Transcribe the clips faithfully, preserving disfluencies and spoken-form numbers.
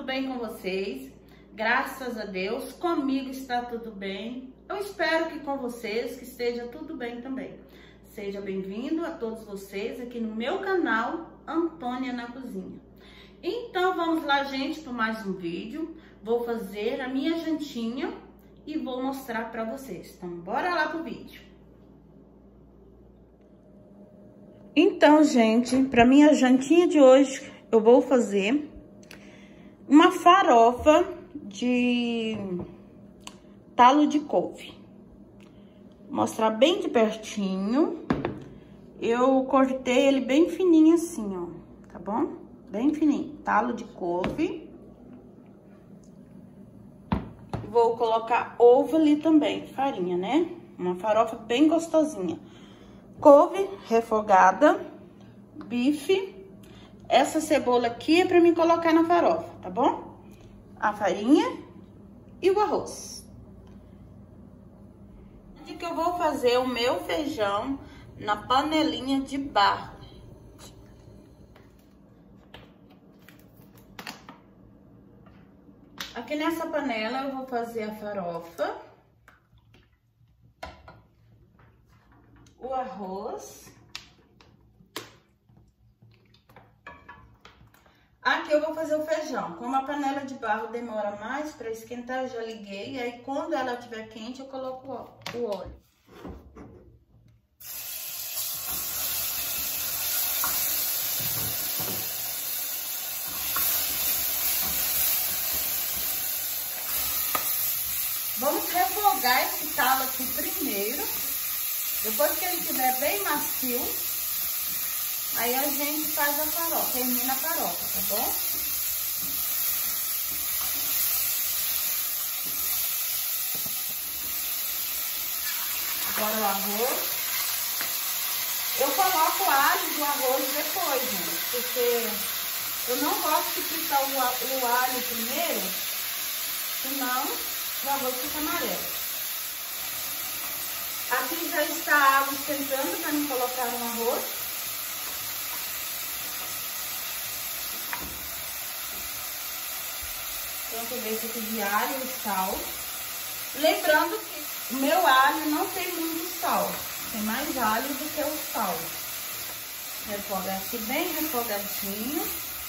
bem com vocês? Graças a Deus, comigo está tudo bem. Eu espero que com vocês que esteja tudo bem também. Seja bem-vindo a todos vocês aqui no meu canal Antônia na Cozinha. Então vamos lá, gente, para mais um vídeo. Vou fazer a minha jantinha e vou mostrar para vocês. Então bora lá pro vídeo. Então, gente, para minha jantinha de hoje, eu vou fazer uma farofa de talo de couve. Vou mostrar bem de pertinho. Eu cortei ele bem fininho assim, ó, tá bom? Bem fininho, talo de couve. Vou colocar ovo ali também, farinha, né? Uma farofa bem gostosinha. Couve refogada, bife. Essa cebola aqui é pra mim colocar na farofa, tá bom? A farinha e o arroz. Onde que eu vou fazer o meu feijão na panelinha de barro. Aqui nessa panela eu vou fazer a farofa, o arroz. Aqui eu vou fazer o feijão. Como a panela de barro demora mais para esquentar, eu já liguei. E aí quando ela estiver quente, eu coloco o óleo. Vamos refogar esse talo aqui primeiro. Depois que ele estiver bem macio, aí a gente faz a farofa, termina a farofa, tá bom? Agora o arroz. Eu coloco o alho do arroz depois, gente, porque eu não gosto de fritar o, o alho primeiro, senão o arroz fica amarelo. Aqui já está a água esquentando para me colocar no arroz. Pronto, eu deixo aqui de alho e sal. Lembrando que o meu alho não tem muito sal. Tem mais alho do que o sal. Refogar aqui bem refogadinho.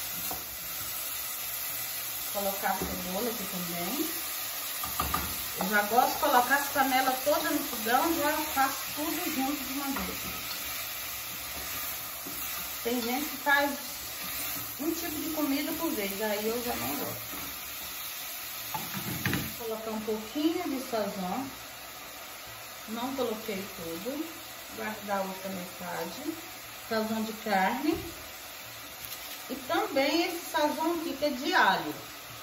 Colocar a cebola aqui também. Eu já gosto de colocar as panelas todas no fogão, já faço tudo junto de uma vez. Tem gente que faz um tipo de comida por vez, aí eu já não gosto. Vou colocar um pouquinho de sazon. Não coloquei tudo. Guardar a outra metade. Sazon de carne. E também esse sazon aqui que é de alho.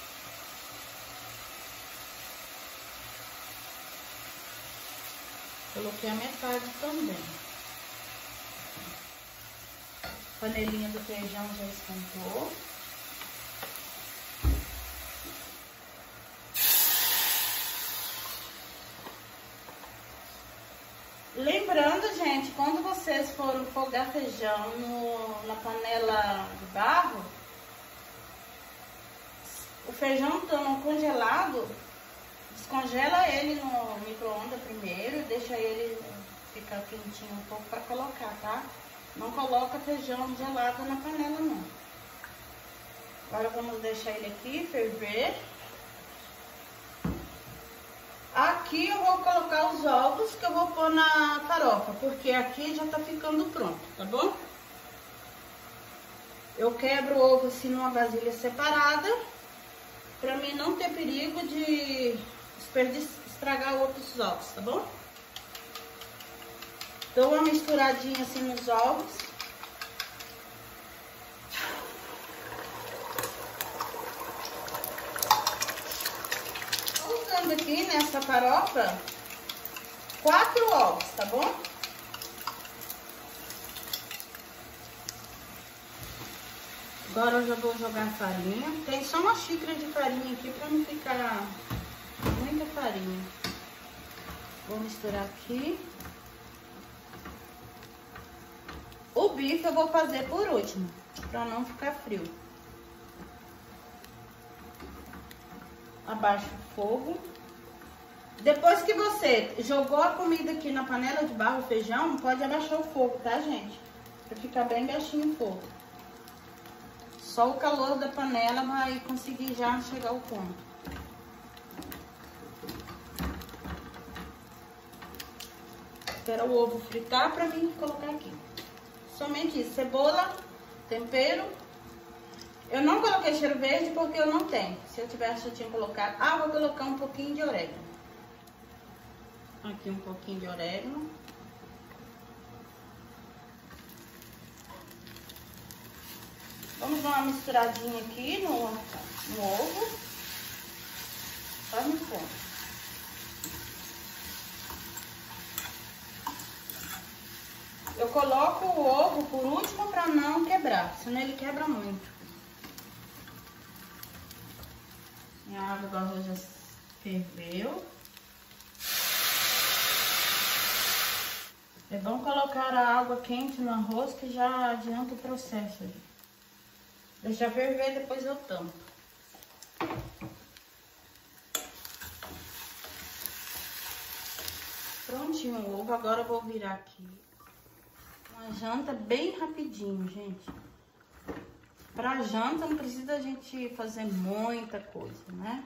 Coloquei a metade também. A panelinha do feijão já esquentou. Lembrando, gente, quando vocês forem fogar feijão no, na panela de barro, o feijão estando congelado, descongela ele no micro-ondas primeiro, deixa ele ficar quentinho um pouco para colocar, tá? Não coloca feijão gelado na panela, não. Agora vamos deixar ele aqui ferver. Aqui eu vou colocar os ovos que eu vou pôr na farofa, porque aqui já tá ficando pronto, tá bom? Eu quebro o ovo assim numa vasilha separada, pra mim não ter perigo de estragar outros ovos, tá bom? Dou uma misturadinha assim nos ovos. Estou usando aqui nessa farofa quatro ovos, tá bom? Agora eu já vou jogar a farinha. Tem só uma xícara de farinha aqui pra não ficar muita farinha. Vou misturar aqui. O bife eu vou fazer por último, pra não ficar frio. Abaixa o fogo. Depois que você jogou a comida aqui na panela de barro, o feijão, pode abaixar o fogo, tá, gente? Pra ficar bem baixinho o fogo. Só o calor da panela vai conseguir já chegar ao ponto. Espera o ovo fritar pra mim colocar aqui. Somente isso, cebola, tempero. Eu não coloquei cheiro verde porque eu não tenho. Se eu tivesse, eu tinha colocado. Ah, vou colocar um pouquinho de orégano. Aqui um pouquinho de orégano. Vamos dar uma misturadinha aqui no, no ovo. Só no fundo. Eu coloco o ovo por último para não quebrar, senão ele quebra muito. Minha água do arroz já ferveu. É bom colocar a água quente no arroz que já adianta o processo. Deixa ferver, depois eu tampo. Prontinho o ovo, agora eu vou virar aqui. Uma janta bem rapidinho, gente. Pra janta não precisa a gente fazer muita coisa, né?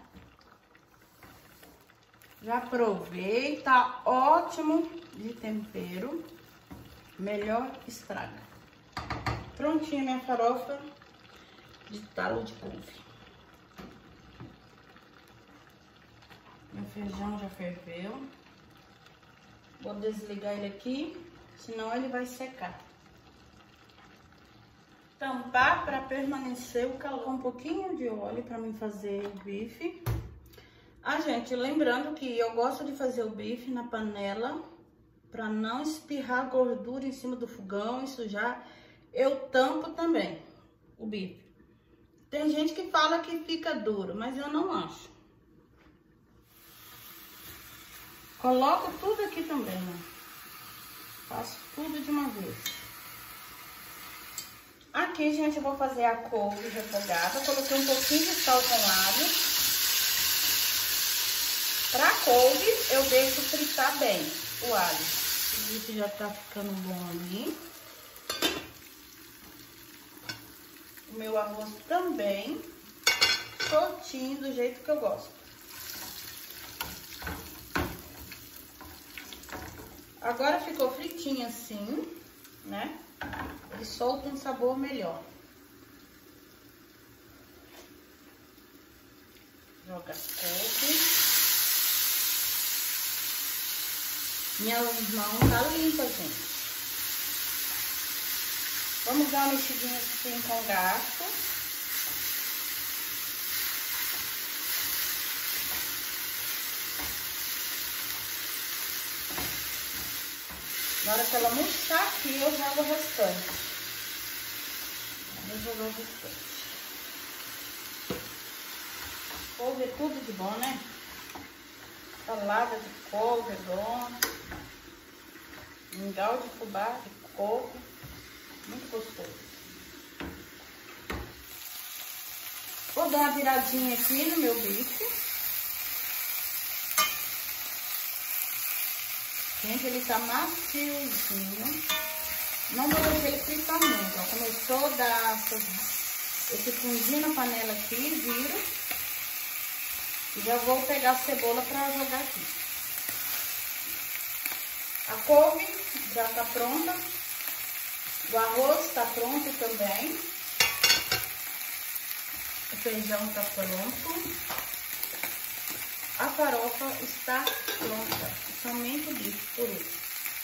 Já provei, tá ótimo de tempero. Melhor estraga. Prontinha minha farofa de talo de couve. Meu feijão já ferveu. Vou desligar ele aqui, senão ele vai secar. Tampar para permanecer o calor. Um pouquinho de óleo para mim fazer o bife. Ah, gente, lembrando que eu gosto de fazer o bife na panela para não espirrar gordura em cima do fogão e sujar. Eu tampo também o bife. Tem gente que fala que fica duro, mas eu não acho. Coloco tudo aqui também, né? Faço tudo de uma vez. Aqui, gente, eu vou fazer a couve refogada. Coloquei um pouquinho de sal com alho. Pra couve, eu deixo fritar bem o alho. O bife já tá ficando bom ali. O meu arroz também, soltinho, do jeito que eu gosto. Agora ficou fritinho assim, né? Ele solta um sabor melhor. Joga a couve. Minhas mãos tá limpa, gente. Vamos dar uma mexidinha assim com o garfo. Na hora que ela murchar aqui, eu jogo o restante. Vou jogar o restante. Couve é tudo de bom, né? Salada de couve é bom. Mingau de fubá de couve. Muito gostoso. Vou dar uma viradinha aqui no meu bife. Gente, ele tá maciozinho. Não vou deixar ele fritar muito. Ó, começou a dar esse fundinho na panela aqui, viro. E já vou pegar a cebola pra jogar aqui. A couve já tá pronta. O arroz está pronto também. O feijão está pronto. A farofa está pronta. Somente o bife por isso.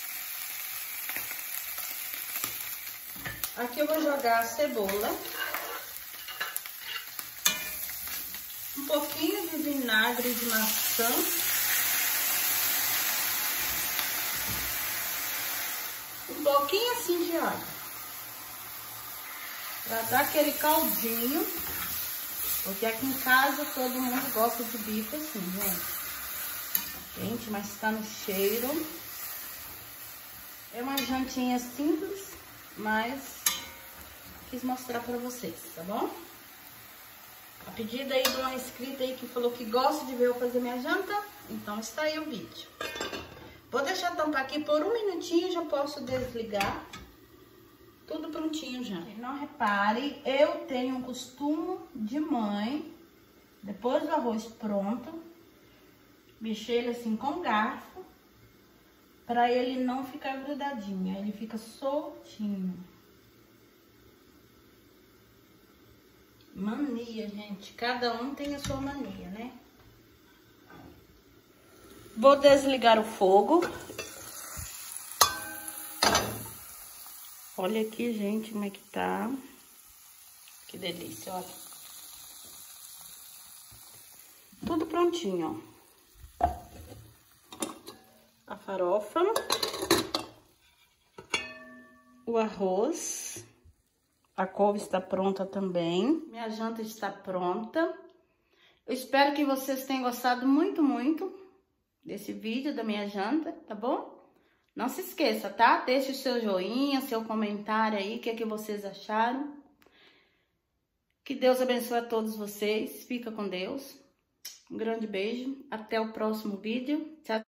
Aqui eu vou jogar a cebola. Um pouquinho de vinagre de maçã. Um pouquinho assim de água. Pra dar aquele caldinho. Porque aqui em casa todo mundo gosta de bife assim, gente. Gente, mas tá no cheiro. É uma jantinha simples, mas quis mostrar pra vocês, tá bom? A pedido aí de uma inscrita aí que falou que gosta de ver eu fazer minha janta, então está aí o vídeo. Vou deixar tampar aqui por um minutinho, já posso desligar. Tudo prontinho já. Não repare, eu tenho um costume de mãe, depois do arroz pronto, mexer ele assim com garfo, para ele não ficar grudadinho, ele fica soltinho. Mania, gente, cada um tem a sua mania, né? Vou desligar o fogo. Olha aqui, gente, como é que tá. Que delícia, olha. Tudo prontinho, ó. A farofa. O arroz. A couve está pronta também. Minha janta está pronta. Eu espero que vocês tenham gostado muito, muito desse vídeo da minha janta, tá bom? Não se esqueça, tá? Deixe o seu joinha, seu comentário aí, o que é que vocês acharam. Que Deus abençoe a todos vocês. Fica com Deus. Um grande beijo. Até o próximo vídeo. Tchau.